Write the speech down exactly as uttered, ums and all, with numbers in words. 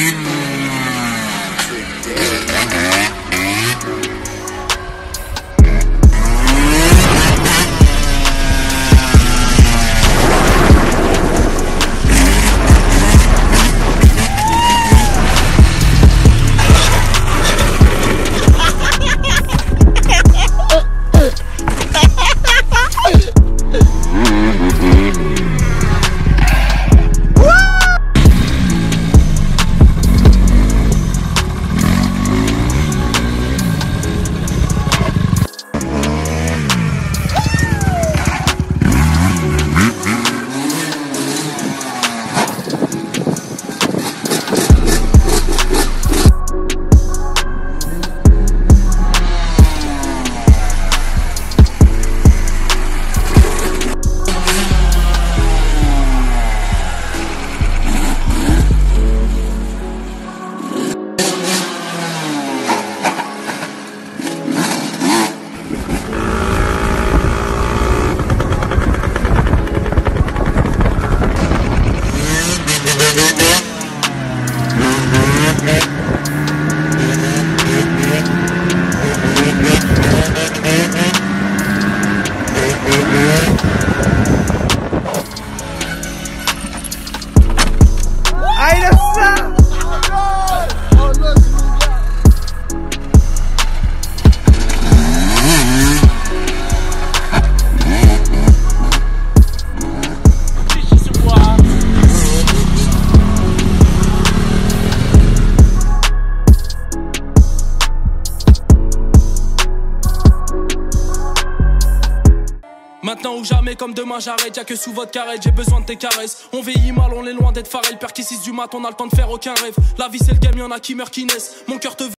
Maintenant ou jamais, comme demain j'arrête, y'a que sous votre carrette, j'ai besoin de tes caresses. On vieillit mal, on est loin d'être Pharrell, père qui six du mat, on a le temps de faire aucun rêve. La vie c'est le game, y'en a qui meurent, qui naissent, mon cœur te